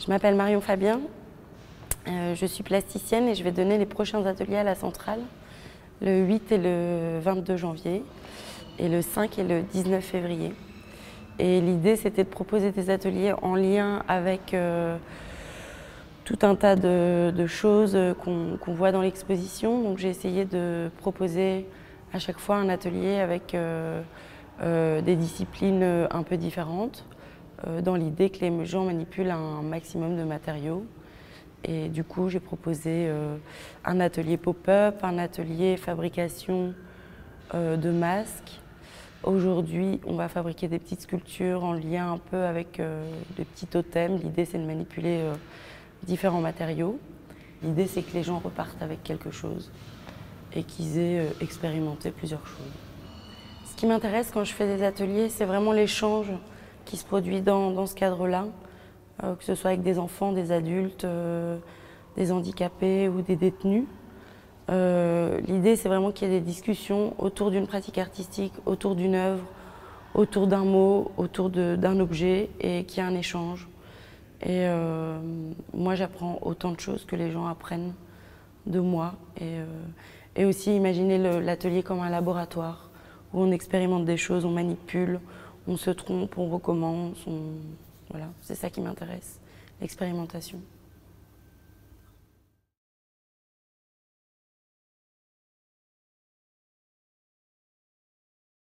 Je m'appelle Marion Fabien, je suis plasticienne et je vais donner les prochains ateliers à la Centrale, le 8 et le 22 janvier, et le 5 et le 19 février. Et l'idée, c'était de proposer des ateliers en lien avec tout un tas de choses qu'on voit dans l'exposition. Donc j'ai essayé de proposer à chaque fois un atelier avec des disciplines un peu différentes, dans l'idée que les gens manipulent un maximum de matériaux. Et du coup, j'ai proposé un atelier pop-up, un atelier fabrication de masques. Aujourd'hui, on va fabriquer des petites sculptures en lien un peu avec des petits totems. L'idée, c'est de manipuler différents matériaux. L'idée, c'est que les gens repartent avec quelque chose et qu'ils aient expérimenté plusieurs choses. Ce qui m'intéresse quand je fais des ateliers, c'est vraiment l'échange qui se produit dans ce cadre-là, que ce soit avec des enfants, des adultes, des handicapés ou des détenus. L'idée, c'est vraiment qu'il y ait des discussions autour d'une pratique artistique, autour d'une œuvre, autour d'un mot, autour d'un objet, et qu'il y ait un échange. Et moi, j'apprends autant de choses que les gens apprennent de moi. Et aussi imaginer l'atelier comme un laboratoire, où on expérimente des choses, on manipule, on se trompe, on recommence. Voilà, c'est ça qui m'intéresse, l'expérimentation.